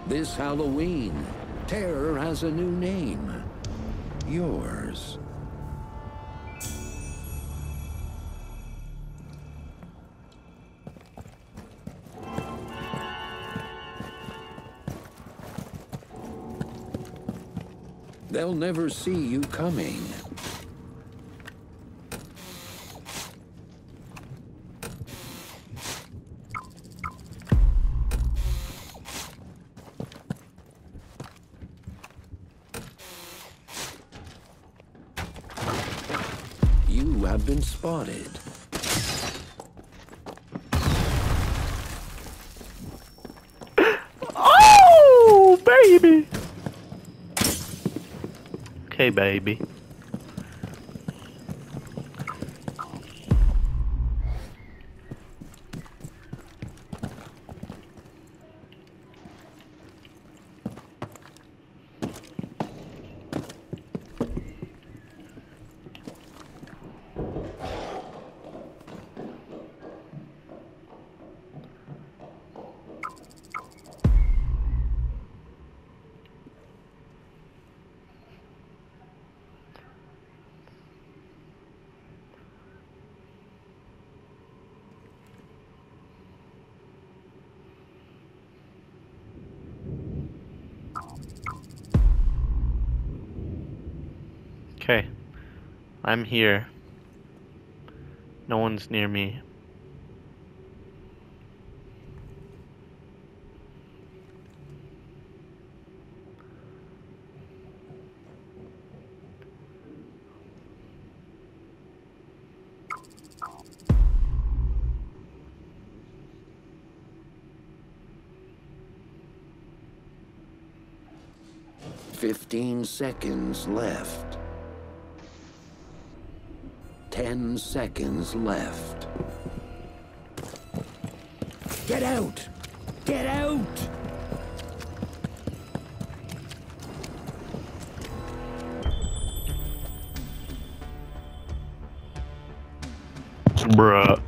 This Halloween, terror has a new name. Yours. They'll never see you coming. You have been spotted. Oh, baby. Okay, baby. Okay, I'm here. No one's near me. "15 seconds left. 10 seconds left. Get out! Get out! Bruh.